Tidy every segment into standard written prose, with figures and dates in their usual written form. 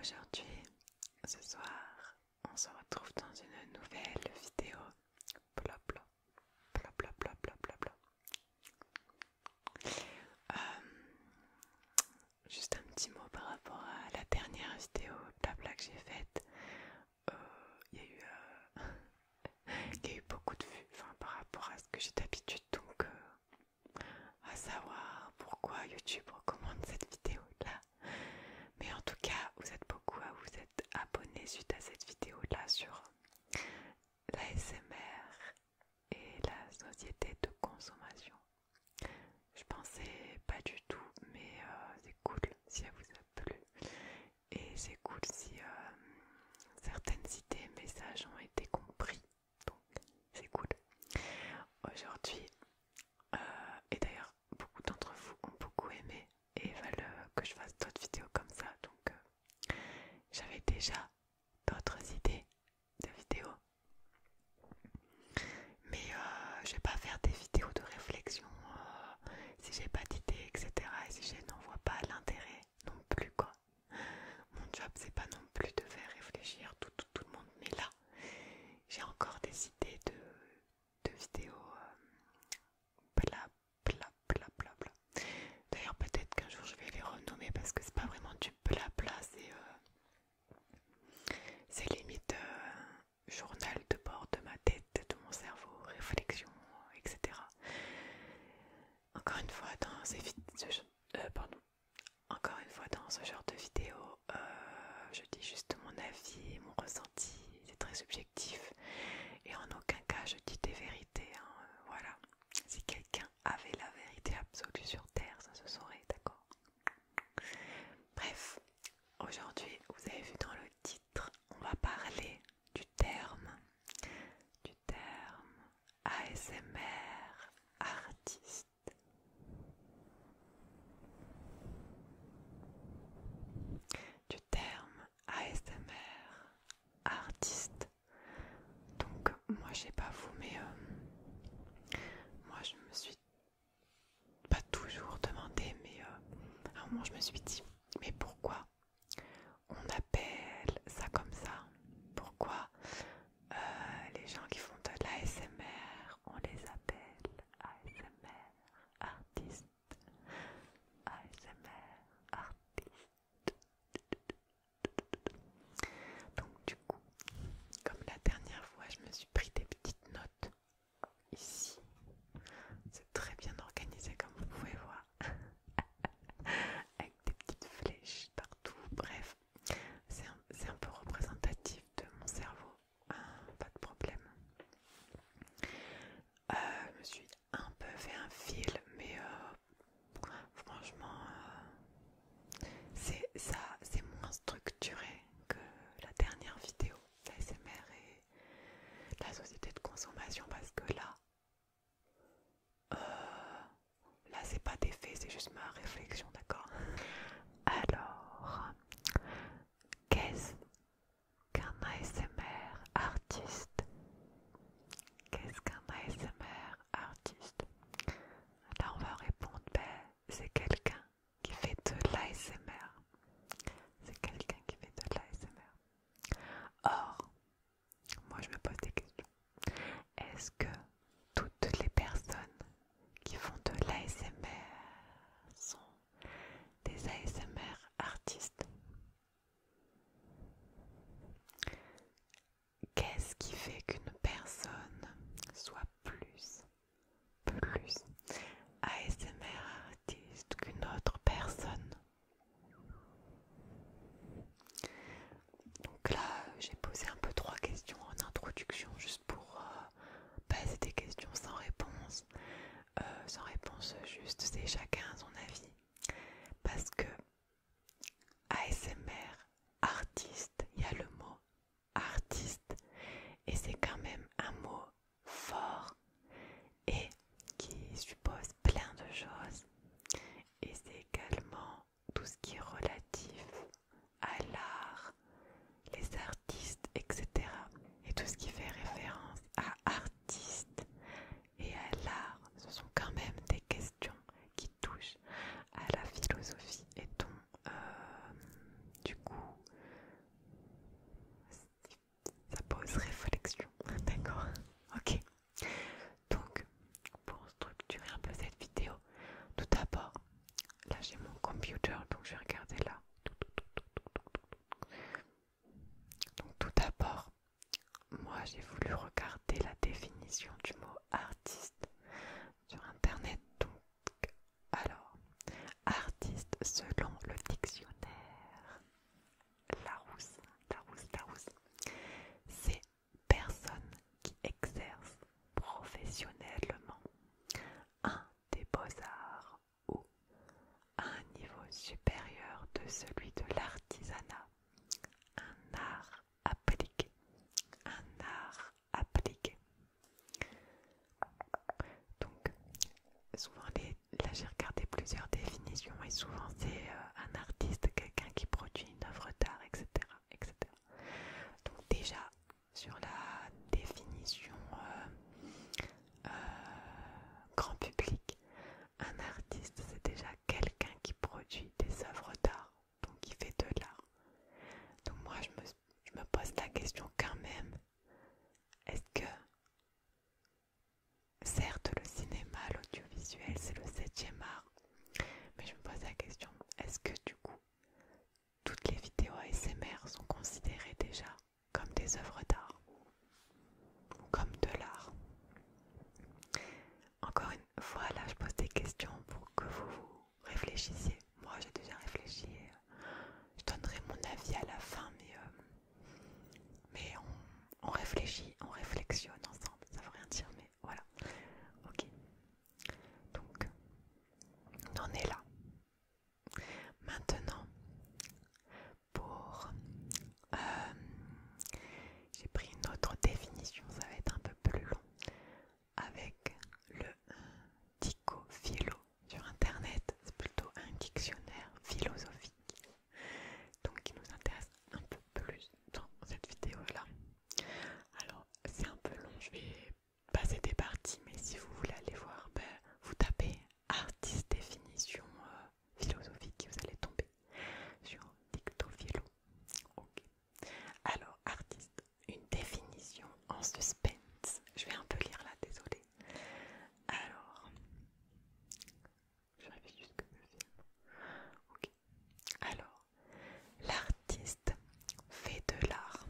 Aujourd'hui, ce soir, on se retrouve dans une nouvelle vidéo. Plop, plop, plop, plop, plop, plop, plop, plop. Juste un petit mot par rapport à la dernière vidéo blabla que j'ai faite. Il y a eu beaucoup de vues, enfin, par rapport à ce que j'ai d'habitude, donc à savoir pourquoi YouTube recommande cette vidéo là. Mais en tout cas, vous êtes beaucoup à vous être abonnés suite à cette vidéo là sur l'ASMR et la société de consommation. Je pensais pas du tout, mais c'est cool si elle vous a plu. Et c'est cool si certaines idées, messages ont été compris. Donc c'est cool. Aujourd'hui, et d'ailleurs beaucoup d'entre vous ont beaucoup aimé et veulent que je fasse d'autres vidéos comme ça. Donc j'avais déjà d'autres idées de vidéos. Mais je vais pas faire des vidéos de réflexion si j'ai pas d'idée, etc. Et si je n'en vois pas l'intérêt non plus, quoi. Mon job, c'est pas non plus de faire réfléchir tout le monde. Mais là, j'ai encore des idées de vidéos bla bla bla bla bla. D'ailleurs, peut-être qu'un jour je vais les renommer parce que c'est pas vraiment du bla bla, c'est limite journal de bord de ma tête, de mon cerveau, réflexion, etc. Encore une fois, dans encore une fois, dans ce genre de vidéo, je dis juste mon avis, mon ressenti, c'est très subjectif et en aucun cas je dis des vérités, hein, voilà. Si quelqu'un avait la vérité absolue sur Terre, ça se saurait, d'accord? Bref, aujourd'hui, vous avez vu dans le titre, on va parler du terme ASMR artiste. Du terme ASMR artiste. Donc moi je sais pas vous, mais moi je me suis pas toujours demandé, mais à un moment je me suis dit, mais pourquoi on appelle ça comme ça? Pourquoi les gens qui font de l'ASMR, on les appelle ASMR artistes? ASMR artistes. Donc du coup, comme la dernière fois, je me suis pris des petites notes ici. C'est très bien organisé comme vous pouvez voir. Avec des petites flèches partout. Bref, c'est un peu représentatif de mon cerveau. Pas de problème. Je me suis un peu fait un fil, mais franchement, c'est moins structuré que la dernière vidéo d'ASMR et la société de consommation, parce que là c'est pas des faits, c'est juste ma réflexion, d'accord? Alors, qu'est-ce qu'un ASMR artiste? Qu'est-ce qu'un ASMR artiste? Là on va répondre, c'est quelqu'un qui fait de l'ASMR. C'est quelqu'un qui fait de l'ASMR. Or, moi je me pose des questions. Est-ce que toutes les personnes qui font de l'ASMR sont définition du mot artiste sur internet. Donc, alors, artiste selon le dictionnaire Larousse, c'est personne qui exerce professionnellement un des beaux-arts ou à un niveau supérieur de celui de l'artisanat, un art appliqué, un art appliqué. Donc, souvent, là j'ai regardé plusieurs définitions et souvent c'est un artiste, quelqu'un qui produit une œuvre d'art, etc., etc. Donc déjà, sur la définition grand public, un artiste c'est déjà quelqu'un qui produit des œuvres d'art, donc qui fait de l'art. Donc moi je me pose la question quand même, est-ce que certes le cinéma, l'audiovisuel c'est le 7e art, mais je me pose la question, est-ce que du coup toutes les vidéos ASMR sont considérées déjà comme des œuvres d'art ou comme de l'art? Encore une fois, là je pose des questions pour que vous réfléchissiez. Moi j'ai déjà réfléchi et je donnerai mon avis à la fin, mais on réfléchit, on réflexionne ensemble, ça veut rien dire, mais voilà. Ok, donc on en est là. Maintenant, pour j'ai pris une autre définition, ça va être un peu plus long, avec le Dico-Philo sur internet. C'est plutôt un dictionnaire philosophique, donc qui nous intéresse un peu plus dans cette vidéo là. Alors c'est un peu long, je vais passer des parties, mais si vous voulez aller voir, vous tapez artiste définition philosophique, vous allez tomber sur Dicto-Philo. Ok. Alors artiste, une définition en suspense. Je vais un peu lire là, désolée. Alors, je réfléchis ce que je fais. Ok. Alors, l'artiste fait de l'art.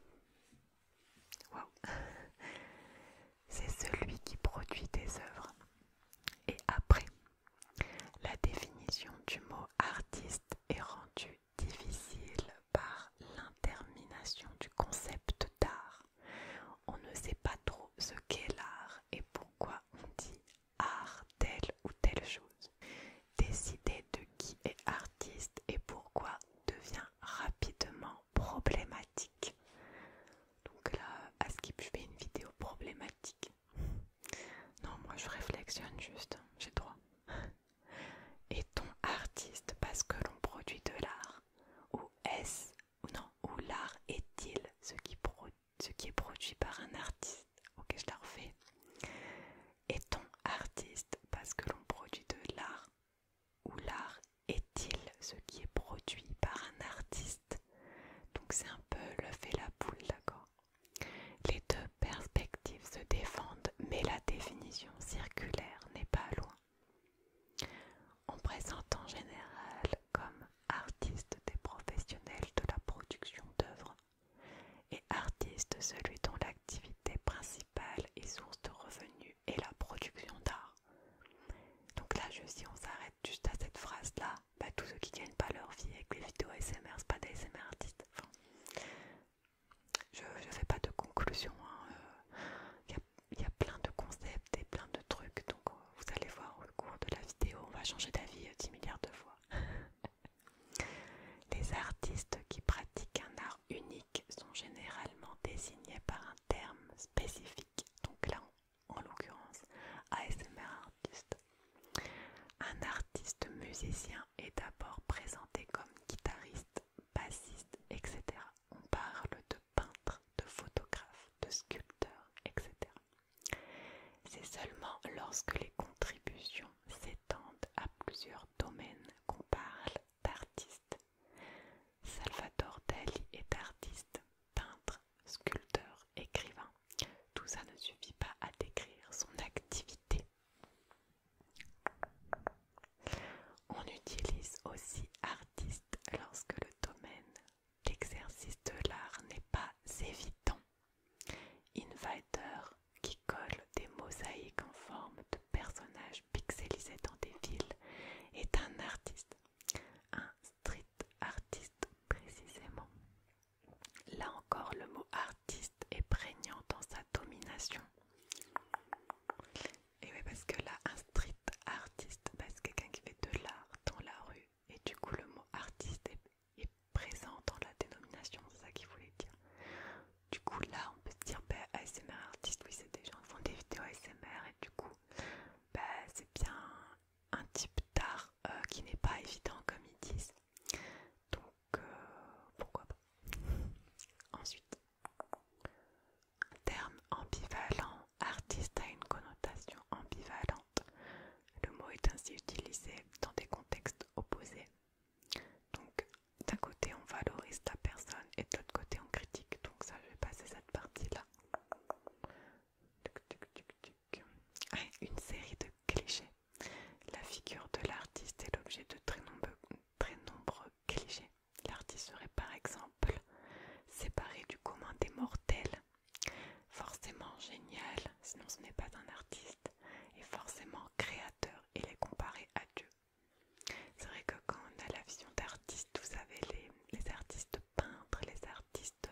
Waouh. C'est celui qui produit des œuvres. Et après, la définition du mot artiste est rendue difficile par l'intermination du concept d'art. On ne sait pas trop ce qu'est l'art et pourquoi on dit art telle ou telle chose. Décider de qui est artiste et pourquoi devient rapidement problématique. Donc là, à Skip, je fais une vidéo problématique. Non, moi je réflexionne juste, j'ai droit. Est-on artiste parce que l'on produit de l'art? Ou est-ce, non, ou l'art est-il ce qui est produit par un artiste? Ok, je la refais. Est-on artiste parce que l'on produit de l'art? Ou l'art est-il ce qui est produit par un artiste? Donc c'est un peu l'œuf et la poule, d'accord? Les deux perspectives se défendent, mais la définition circulaire n'est pas loin. On présente en général comme artiste des professionnels de la production d'œuvres et artiste celui dont l'activité principale et source de revenus est la production d'art. Donc là, si on s'arrête juste à cette phrase-là, tous ceux qui gagnent pas leur vie avec les vidéos ASMR, c'est pas des ASMR artistes. Enfin, je fais pas de conclusion, hein. Il y a plein de concepts et plein de trucs, donc vous allez voir au cours de la vidéo, on va changer d'avis 10 milliards de fois. Les artistes qui pratiquent un art unique sont généralement désignés par un terme spécifique, donc là en l'occurrence ASMR artiste. Un artiste musicien est d'abord présenté comme guitariste, bassiste, etc. On parle de peintre, de photographe, de sculpteur, etc. C'est seulement lorsque les contributions s'étendent à plusieurs domaines qu'on parle d'artiste. Salvador Dali est artiste, peintre, sculpteur, écrivain. Tout ça ne suffit pas à décrire son activité. On utilise aussi artiste lorsque le domaine d'exercice de l'art n'est pas évident. Invader qui colle coup là on peut se dire ASMR artiste, oui c'est des gens qui font des vidéos ASMR et du coup c'est bien un type d'art qui n'est pas évident comme ils disent. Donc pourquoi pas. Ensuite, terme ambivalent, artiste a une connotation ambivalente. Le mot est ainsi utilisé dans des contextes opposés. Donc d'un côté on valorise la personne et de l'autre côté on critique. Donc ça, je vais passer cette partie-là. Une série de clichés. La figure de l'artiste est l'objet de très nombreux clichés. L'artiste serait par exemple séparé du commun des mortels, forcément génial, sinon ce n'est pas un artiste, et forcément créateur, il est comparé à Dieu. C'est vrai que quand on a la vision d'artiste, vous savez, les artistes peintres, les artistes...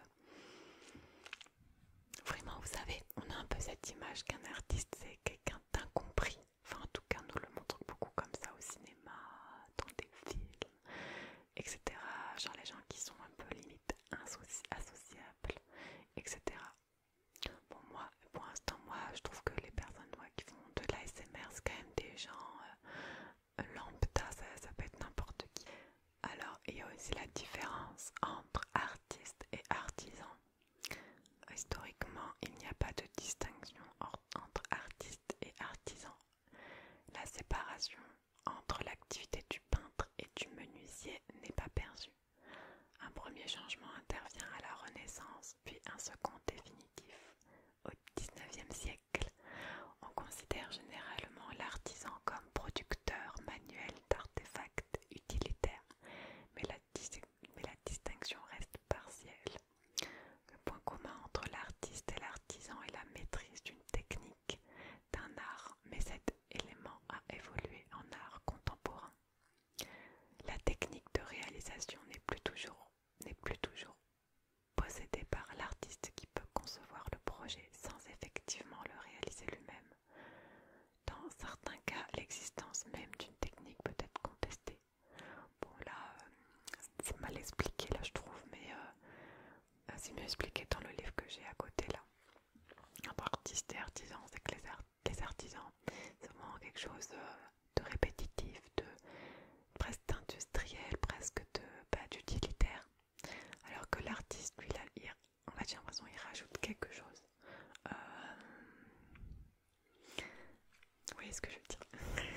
Vraiment, vous savez, on a un peu cette image qu'un artiste c'est quelqu'un d'incompris. Enfin, en tout cas, on nous le montre beaucoup comme ça au cinéma, dans des films, etc. Genre les gens qui sont un peu limite associables, etc. Bon, moi, pour l'instant, moi, je trouve que les personnes qui font de l'ASMR, c'est quand même des gens lambda, ça peut être n'importe qui. Alors, il y a aussi la différence entre artiste et artisan. Historiquement, il n'y a pas de distinction entre artiste et artisan. La séparation entre l'activité du peintre et du menuisier n'est pas perçue. Un premier changement intervient à la Renaissance, puis un second définitif au XIXe siècle. On considère généralement l'artisan comme producteur manuel d'artefacts utilitaires, mais la distinction reste partielle. Le point commun entre l'artiste et l'artisan est la maîtrise d'une technique, d'un art, mais cet élément a évolué en art contemporain. La technique de réalisation n'est plus toujours possédée par l'artiste qui peut concevoir le projet sans effectivement le réaliser lui-même. Dans certains cas, l'existence même d'une technique peut être contestée. Bon là, c'est mal expliqué là je trouve, mais c'est mieux expliqué dans le livre que j'ai à côté là. Entre artiste et artisan, c'est que les artisans, c'est vraiment quelque chose de répétitif, de presque d'industriel, presque d'utilitaire. Alors que l'artiste, lui, là, on a l'impression qu'il rajoute quelque chose. Vous voyez ce que je veux dire?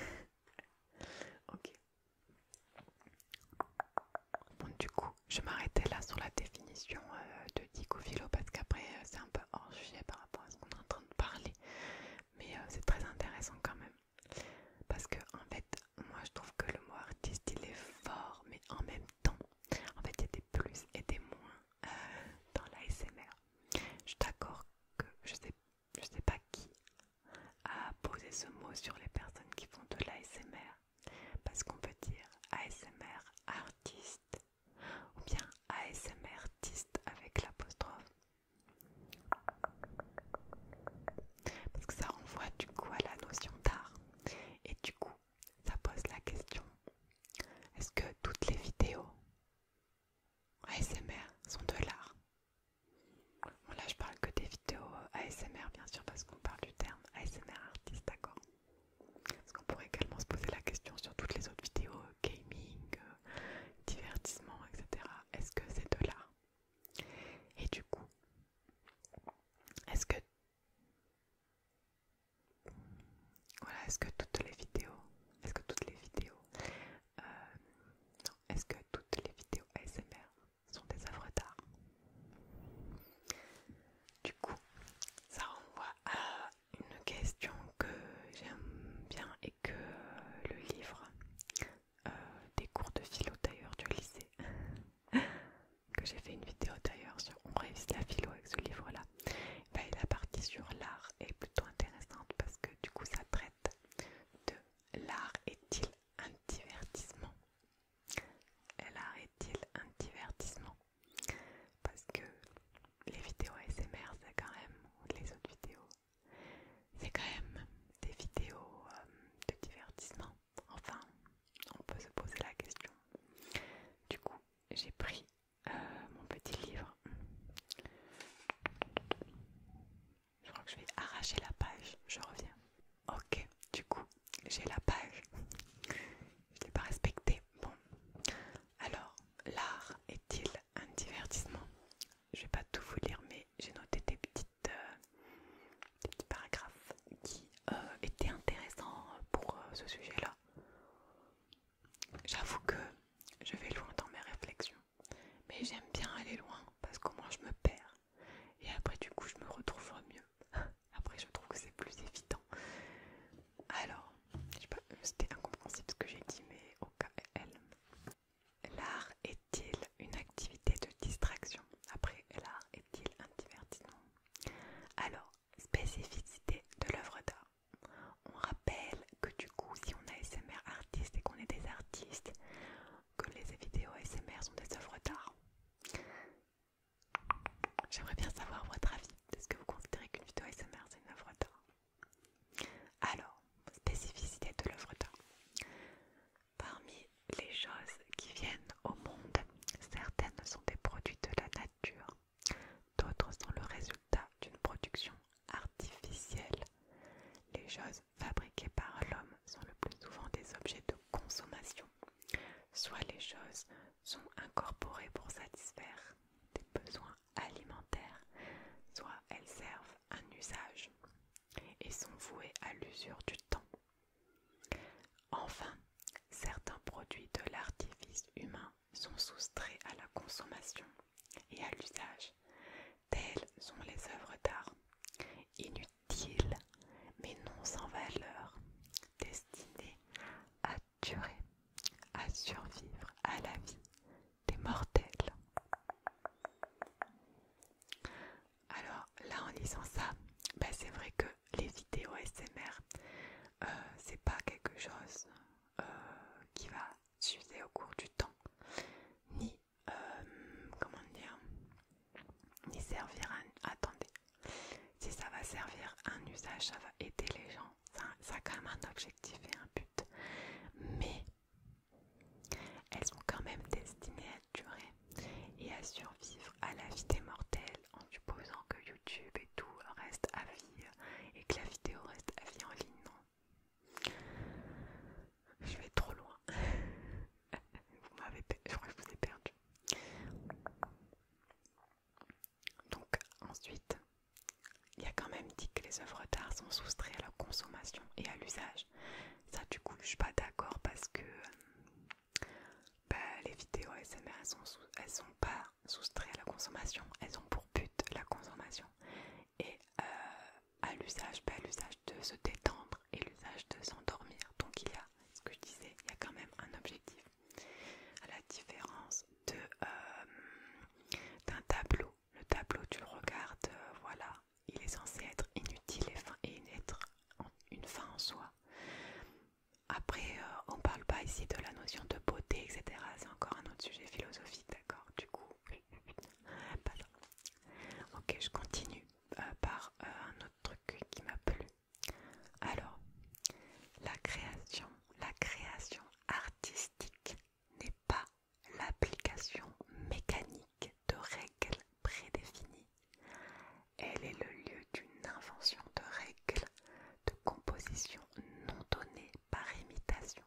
Ok. Bon, du coup, je m'arrêtais là sur la définition de dicophilo parce qu'après, c'est un peu hors sujet par rapport à ce qu'on est en train de parler. Mais c'est très intéressant quand même. Parce que, en fait, moi je trouve que le mot artiste il est fort, mais en même temps, en fait, il y a des plus et des moins dans l'ASMR. Je suis d'accord je reviens. Ok, du coup, j'ai la page. Je l'ai pas respectée. Bon, alors, l'art est-il un divertissement? Je vais pas tout vous lire, mais j'ai noté des petits paragraphes qui étaient intéressants pour ce sujet-là. J'avoue que je vais loin dans mes réflexions, mais j'aime bien aller loin parce qu'au moins je me perds et après du coup je me retrouve mieux. Après je trouve que c'est plus évident. Alors, je sais pas, c'était incompréhensible ce que j'ai dit, mais au cas elle. L'art est-il une activité de distraction? Après, l'art est-il un divertissement? Alors, spécificité de l'œuvre d'art. On rappelle que du coup, si on est ASMR artiste et qu'on est des artistes, que les vidéos ASMR sont des œuvres d'art. J'aimerais bien savoir votre avis. Est-ce que vous considérez qu'une vidéo ASMR c'est une œuvre d'art? Alors, spécificité de l'œuvre d'art. Parmi les choses qui viennent au monde, certaines sont des produits de la nature, d'autres sont le résultat d'une production artificielle. Les choses fabriquées par l'homme sont le plus souvent des objets de consommation. Soit les choses sont incorporées pour satisfaire des besoins alimentaires, soit elles servent un usage et sont vouées à l'usure du temps. Enfin, certains produits de l'artifice humain sont soustraits à la consommation et à l'usage. Telles sont les œuvres d'art, inutiles mais non sans valeur, destinées à durer, à survivre à la vie des mortels. Alors là, en lisant ça, c'est vrai que les vidéos ASMR, c'est pas quelque chose qui va s'user au cours du temps, ni comment dire, ni servir à... Attendez, si ça va servir à un usage, ça va aider les gens, ça a quand même un objectif et un but, mais elles sont quand même destinées à durer et à survivre à la vie des mortels, en supposant que YouTube et tout reste à vie et que la vidéo reste à vie en ligne. Non, je vais trop loin. Je crois que je vous ai perdu. Donc ensuite, il y a quand même dit que les œuvres d'art sont soustraites à la consommation et à l'usage. Ça du coup je suis pas d'accord parce que les vidéos ASMR elles sont pas soustraites à la consommation, elles ont pour but la consommation et à l'usage, l'usage de se détendre et l'usage de s'endormir. Donc il y a, ce que je disais, il y a quand même un objectif. À la différence d'un tableau. Le tableau tu le regardes, voilà, il est censé être inutile et être une fin en soi. Après, on parle pas ici de la notion de beauté, etc. C'est encore un autre sujet philosophique, d'accord? Du coup, pas ça. Ok, je continue par un autre truc qui m'a plu. Alors, la création artistique n'est pas l'application mécanique de règles prédéfinies. Elle est le lieu d'une invention de règles de composition non données par imitation.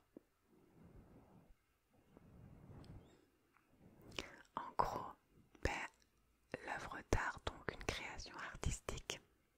En gros, l'œuvre d'art, donc une création artistique,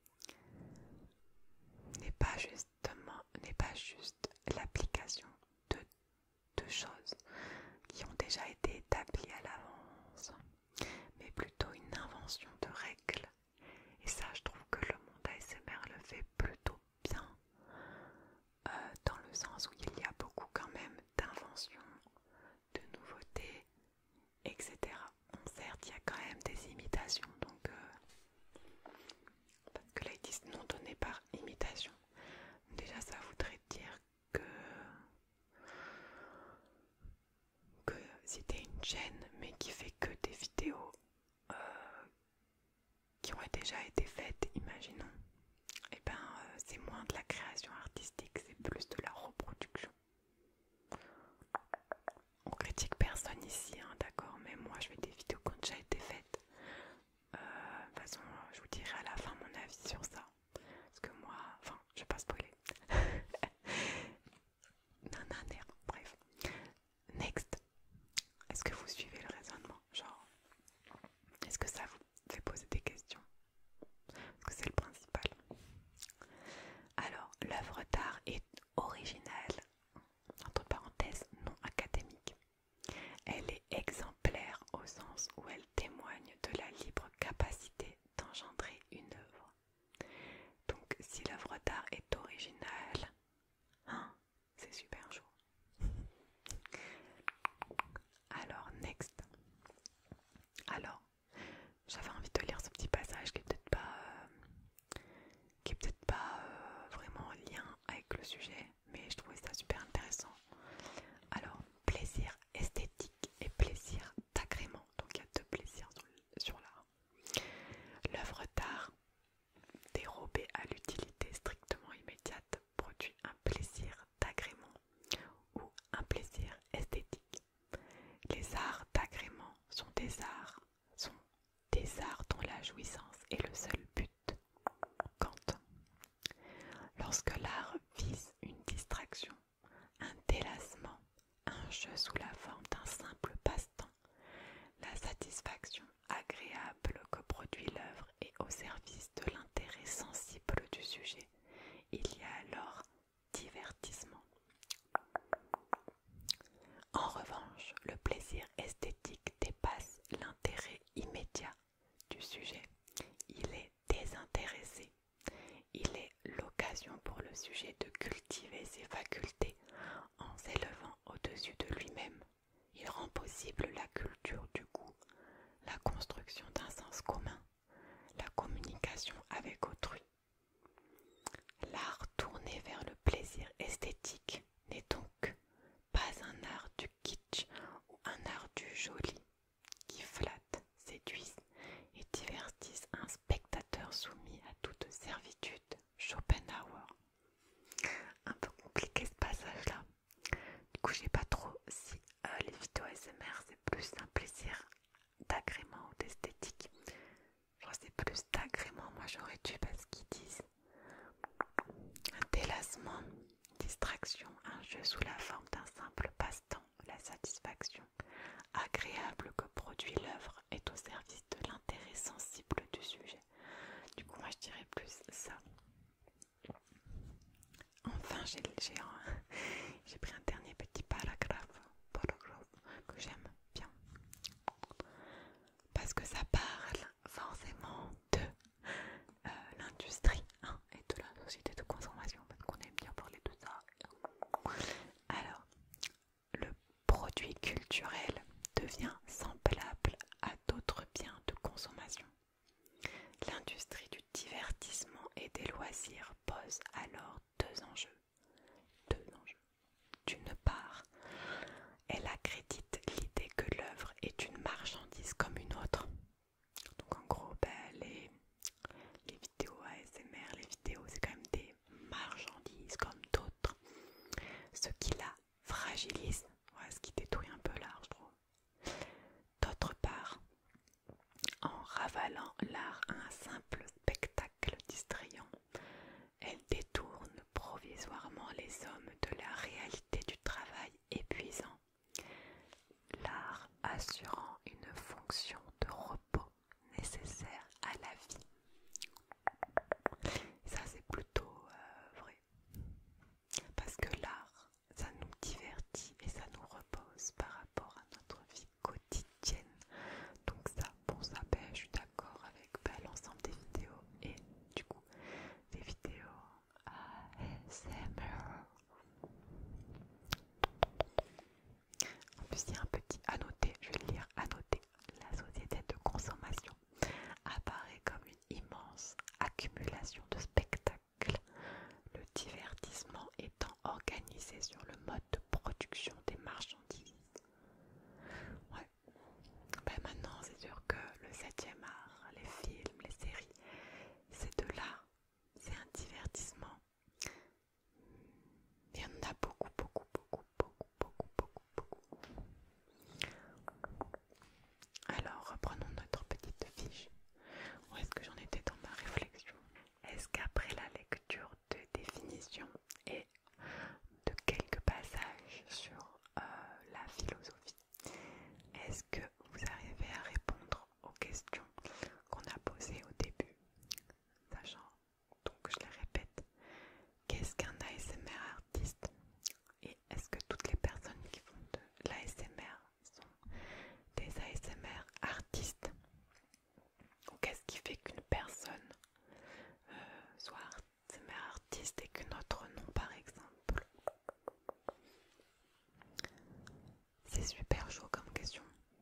n'est pas juste l'application de choses qui ont déjà été établies à l'avance, mais plutôt une invention de règles. Et ça, je trouve que le monde ASMR le fait plutôt bien, dans le sens où il y a beaucoup quand même d'inventions, de nouveautés, etc. Bon, certes, il y a quand même des imitations, donc parce que là ils disent non donné par imitation. Déjà, ça voudrait dire que si t'es une chaîne mais qui fait que des vidéos qui ont déjà été faites, imaginons, c'est moins de la création artistique, c'est plus de la reproduction. On critique personne ici, hein, d'accord, mais moi je fais des vidéos qui ont déjà été faites. De toute façon, je vous dirai à la fin mon avis sur ça. Parce que moi, je est le seul but. Kant. Lorsque l'art vise une distraction, un délassement, un jeu sous la forme d'un simple passe-temps, la satisfaction agréable que produit l'œuvre est au service de l'intérêt sensible du sujet. Il y a alors divertissement. En revanche, le plaisir esthétique dépasse l'intérêt immédiat du sujet. Il est désintéressé. Il est l'occasion pour le sujet de cultiver ses facultés en s'élevant au-dessus de lui-même. Il rend possible la culture du goût, la construction d'un sens commun, la communication avec autrui. L'art tourné vers le plaisir esthétique n'est donc pas un art du kitsch ou un art du joli qui flatte, séduise et divertisse un spectateur soumis à toute servitude. Schopenhauer. Un peu compliqué ce passage-là. Du coup, je sais pas trop si les vidéos ASMR c'est plus un plaisir d'agrément ou d'esthétique. Je crois que c'est plus d'agrément. Moi, j'aurais dû parce qu'ils disent un délassement, distraction, un jeu sous la forme d'un simple passe-temps, la satisfaction agréable que produit l'œuvre est au service de l'intérêt sensible du sujet. Du coup, moi, je dirais plus ça. Enfin, j'ai pris un dernier petit paragraphe que j'aime bien. Parce que ça parle forcément de l'industrie et de la société de consommation. Parce qu'on aime bien parler de ça. Alors, le produit culturel devient semblable à d'autres biens de consommation. L'industrie du divertissement et des loisirs pose alors deux enjeux. D'une part, elle accrédite l'idée que l'œuvre est une marchandise comme une autre. Donc en gros, les vidéos ASMR, les vidéos c'est quand même des marchandises comme d'autres. Ce qui la fragilise, ce qui détruit un peu l'art je trouve. D'autre part, en ravalant l'art à un simple spectacle distrayant, elle détourne provisoirement les hommes de la réalité du travail épuisant, l'art assurant une fonction de repos nécessaire à la vie. Ça c'est plutôt vrai, parce que l'art, ça nous divertit et ça nous repose par rapport à notre vie quotidienne. Donc ça, je suis d'accord avec l'ensemble des vidéos et du coup des vidéos ASMR. En plus, il y a un petit annoté, je vais le lire, annoté. La société de consommation apparaît comme une immense accumulation de spectacles, le divertissement étant organisé sur le mode de production des marchandises. Ouais. Maintenant, c'est sûr que le 7e art, les films, les séries, c'est de l'art, c'est un divertissement. Il y en a beaucoup. Alors, reprenons notre petite fiche. Où est-ce que j'en étais dans ma réflexion? Est-ce qu'après la lecture de définition et de quelques passages sur la philosophie, est-ce que vous arrivez à répondre aux questions qu'on a posées au début? Sachant, donc je les répète, qu'est-ce qu'un ASMR artiste? Et est-ce que toutes les personnes qui font de l'ASMR sont des ASMR artistes? Ou qu'est-ce qui fait qu'une personne soit ASMR artiste et qu'une autre non, par exemple? C'est super chaud comme question.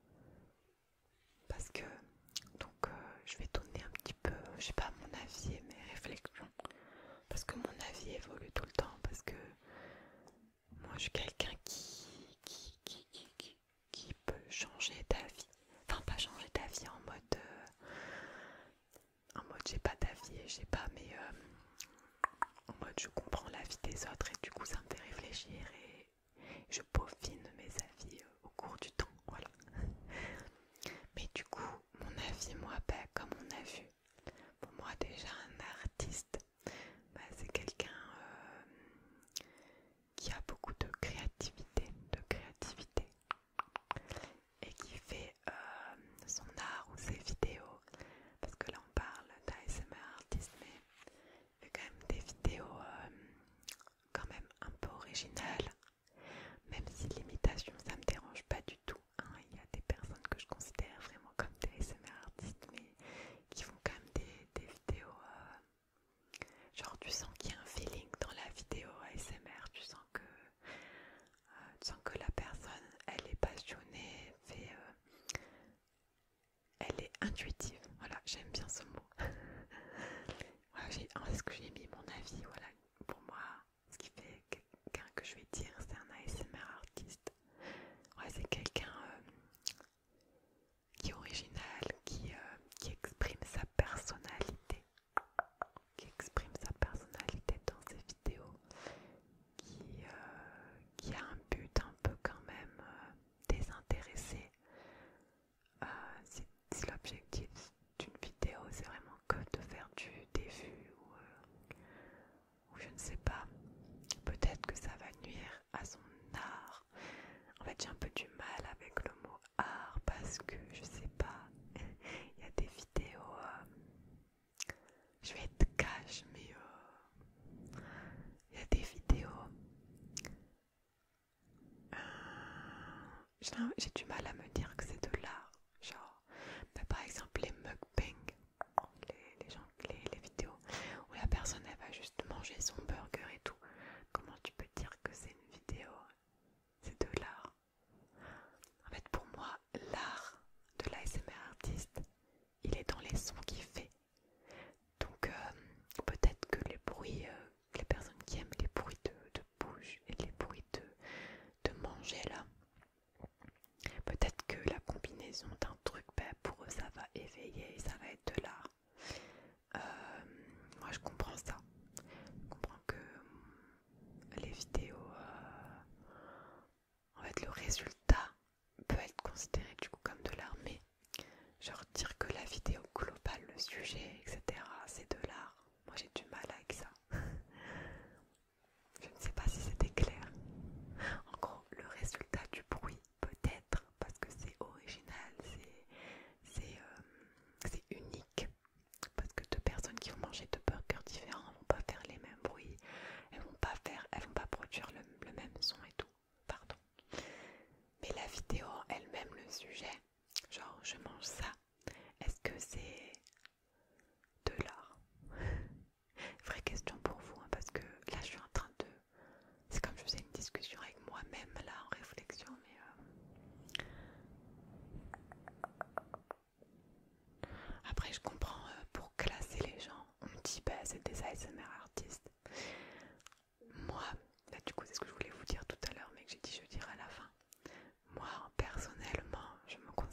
Parce que, donc, je vais donner un petit peu, je sais pas, mon avis et mes réflexions. Parce que mon avis évolue tout le temps. Parce que moi, je suis quelqu'un qui peut changer d'avis. Enfin, pas changer d'avis en mode j'ai pas d'avis et j'ai pas, mais en mode je comprends l'avis des autres et du coup ça me fait réfléchir et je peaufine mes avis au cours du temps, voilà. Mais du coup, mon avis, moi, comme on a vu, intuitive. Voilà, j'aime bien ce mot. Voilà, est-ce que j'ai mis mon avis? Voilà, pour moi, ce qui fait quelqu'un que je vais dire, c'est un ASMR artiste. Ouais, c'est quelqu'un qui est original, qui exprime sa personnalité, dans ses vidéos, qui a un but un peu quand même désintéressé. Si l'objectif d'une vidéo c'est vraiment que de faire des vues ou je ne sais pas, peut-être que ça va nuire à son art. En fait, j'ai un peu du mal avec le mot art parce que je sais pas, il y a des vidéos, je vais être cash, mais il y a des vidéos, j'ai du mal à me dire que c'est de l'art. Genre, par exemple, les mukbang, les vidéos où la personne elle va juste manger son burger et tout. Comment tu peux dire que c'est une vidéo? C'est de l'art. En fait, pour moi, l'art de l'ASMR artiste, il est dans les sons qu'il fait. Donc, peut-être que les bruits, les personnes qui aiment les bruits de bouche et les bruits de manger là, peut-être que la combinaison d'un truc, pour eux, ça va éveiller, ça va être de l'art. Moi, je comprends ça. Je comprends que les vidéos, en fait, le résultat peut être considéré du coup comme de l'art, mais genre dire que la vidéo globale, le sujet, etc., c'est de l'art. Moi, j'ai du mal avec ça. Je ne sais pas si c'était clair. En gros, le résultat du bruit, peut-être, parce que c'est original, c'est unique. Parce que deux personnes qui vont manger deux burgers différents vont pas faire les mêmes bruits, elles vont pas produire le même son et tout. Pardon. Mais la vidéo elle-même, le sujet, genre je mange ça, est-ce que c'est de l'art? Vraie question pour vous, hein, parce que là je suis en train de... C'est comme je faisais une discussion avec moi-même là en réflexion, mais... Après je comprends, pour classer les gens, on me dit bah c'est des ASMR artistes. Moi, là du coup c'est ce que je voulais vous dire tout à l'heure mais que j'ai dit je dirai à la fin. Moi personnellement je me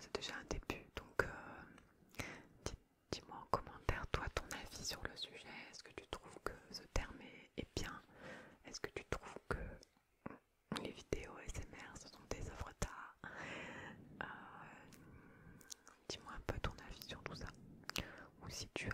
c'est déjà un début. Donc dis-moi en commentaire toi ton avis sur le sujet. Est-ce que tu trouves que ce terme est bien? Est-ce que tu trouves que les vidéos ASMR ce sont des œuvres d'art? Dis-moi un peu ton avis sur tout ça. Ou si tu